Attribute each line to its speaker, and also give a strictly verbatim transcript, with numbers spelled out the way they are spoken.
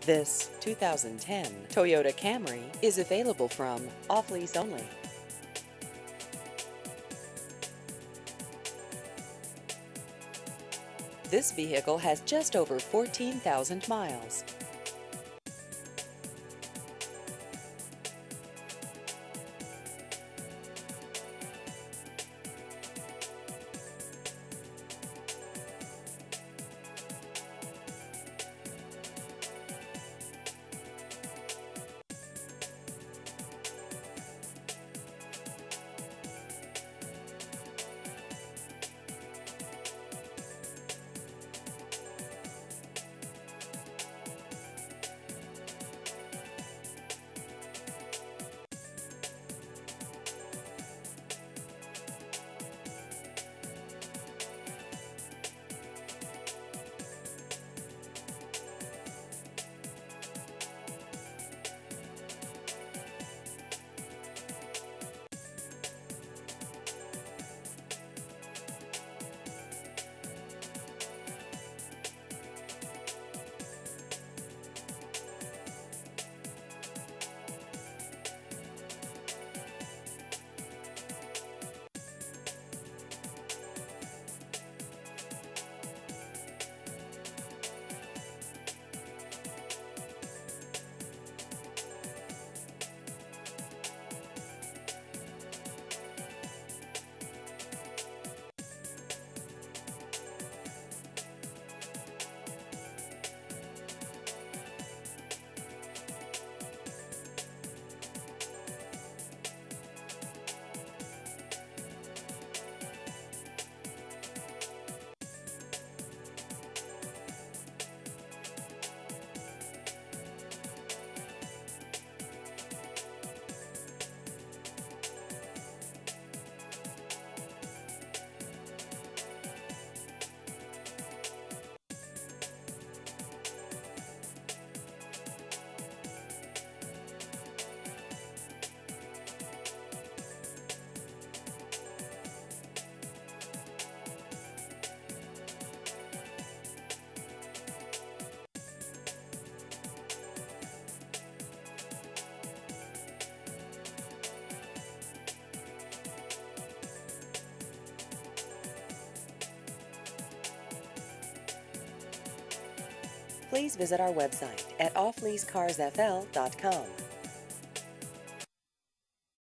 Speaker 1: This two thousand ten Toyota Camry is available from off-lease only. This vehicle has just over fourteen thousand miles. Please visit our website at off lease cars f l dot com.